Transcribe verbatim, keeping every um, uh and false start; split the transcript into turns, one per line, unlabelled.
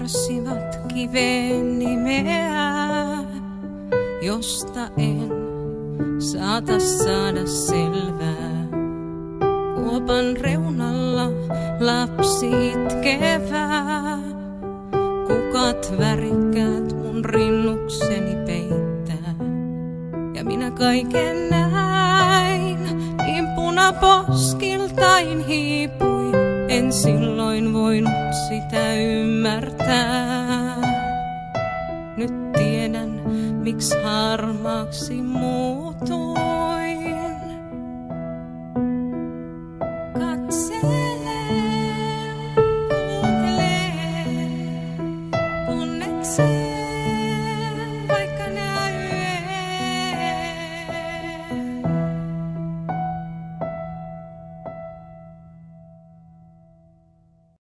piirsivat kiveen nimeä, josta en saata saada selvää. Kuopan reunalla lapsi itkevää, kukat värikkäät mun rinnukseni peittää. Ja minä kaiken näin, niin punaposkiltain hiipui, en silloin voinut sitä ymmärtää. Nyt tiedän, miksi harmaaksi muutuin.